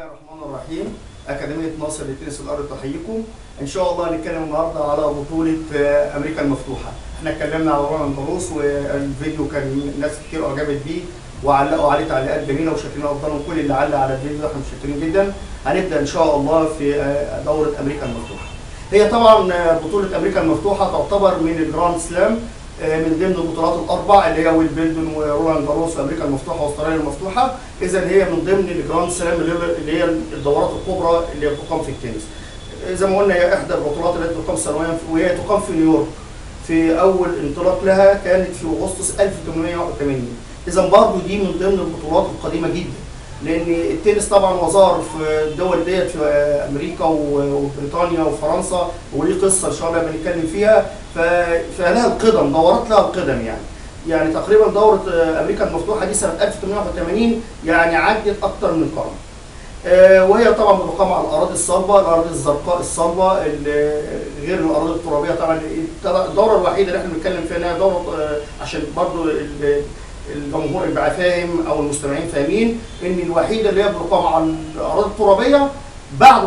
الله الرحمن الرحيم. أكاديمية ناصر للتنس الأرضي تحييكم. إن شاء الله هنتكلم النهارده على بطولة أمريكا المفتوحة. إحنا اتكلمنا على رولاند جاروس والفيديو كان ناس كتير أعجبت بيه وعلقوا عليه تعليقات جميلة وشاكرين أفضلهم كل اللي علق على الفيديو ده، إحنا متشكرين جدا. هنبدأ إن شاء الله في دورة أمريكا المفتوحة. هي طبعا بطولة أمريكا المفتوحة تعتبر من الجراند سلام، من ضمن البطولات الاربع اللي هي ويمبلدون ورولاند جاروس وامريكا المفتوحه واستراليا المفتوحه. اذا هي من ضمن الجراند سلام اللي هي الدورات الكبرى اللي بتقام في التنس. زي ما قلنا هي احدى البطولات التي تقام سنويا وهي تقام في نيويورك. في اول انطلاق لها كانت في اغسطس 1881. اذا برضه دي من ضمن البطولات القديمه جدا، لان التنس طبعا وظهر في الدول ديت في امريكا وبريطانيا وفرنسا، وليه قصه ان شاء الله بنتكلم فيها. فلها القدم، دورات لها القدم يعني تقريبا دوره امريكا المفتوحه دي سنه 1881، يعني عدت اكثر من قرن. وهي طبعا بتقام على الاراضي الصلبه، الاراضي الزرقاء الصلبه غير الاراضي الترابيه. طبعا الدوره الوحيده اللي احنا بنتكلم فيها انها دوره، عشان برضو الجمهور يبقى فاهم او المستمعين فاهمين، ان الوحيده اللي هي بتقام على الاراضي الترابيه بعد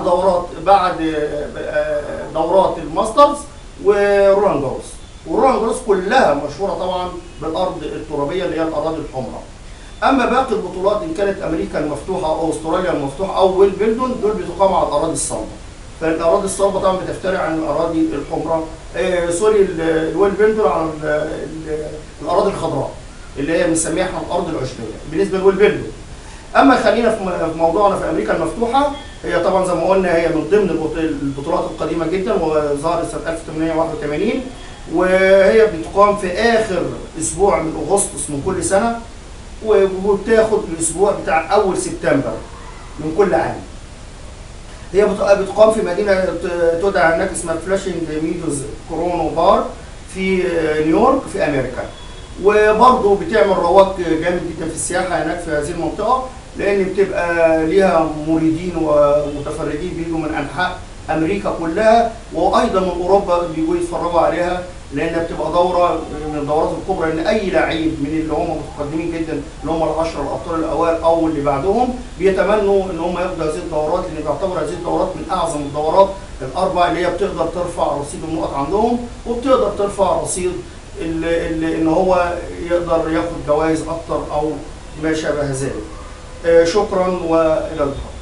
دورات الماسترز ورولاند جاروس. ورولاند جاروس كلها مشهوره طبعا بالارض الترابيه اللي هي الاراضي الحمراء. اما باقي البطولات ان كانت امريكا المفتوحه او استراليا المفتوحه او ويمبلدون، دول بتقام على الاراضي الصلبه. فالاراضي الصلبه طبعا بتفترق عن الاراضي الحمراء، الويمبلدون على الاراضي الخضراء اللي هي بنسميها احنا الارض العشبيه بالنسبه للويمبلدون. اما خلينا في موضوعنا في امريكا المفتوحه، هي طبعا زي ما قلنا هي من ضمن البطولات القديمه جدا وظهرت سنه 1881، وهي بتقام في اخر اسبوع من اغسطس من كل سنه، وبتاخد الاسبوع بتاع اول سبتمبر من كل عام. هي بتقام في مدينه تدعى هناك اسمها فلاشنج ميدوز كورونو بار في نيويورك في امريكا. وبرضه بتعمل رواج جامد جدا في السياحه هناك في هذه المنطقه، لان بتبقى ليها مريدين ومتفرجين بيجوا من انحاء امريكا كلها، وايضا من اوروبا بيجوا يتفرجوا عليها، لانها بتبقى دوره من الدورات الكبرى. ان اي لعيب من اللي هم متقدمين جدا اللي هم ال10 الابطال الاوائل او اللي بعدهم بيتمنوا ان هم ياخدوا هذه الدورات، لان بيعتبر هذه الدورات من اعظم الدورات الاربع اللي هي بتقدر ترفع رصيد النقط عندهم، وبتقدر ترفع رصيد ان هو يقدر ياخد جوائز اكتر او ما شابه ذلك. شكرا والى اللقاء.